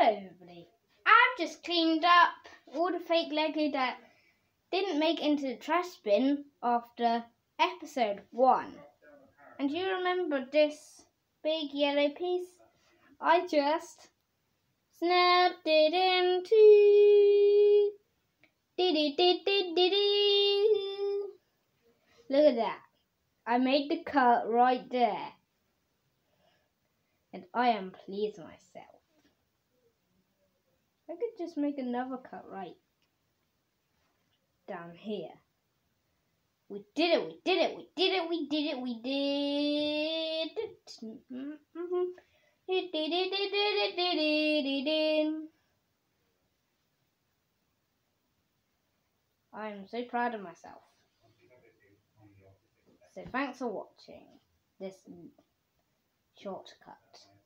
everybody. I've just cleaned up all the fake Lego that didn't make it into the trash bin after episode 1. And you remember this big yellow piece? I just snapped it into. Look at that. I made the cut right there. And I am pleased with myself. I could just make another cut right down here. We did it, we did it, we did it, we did it, we did it. I'm so proud of myself. So thanks for watching this shortcut.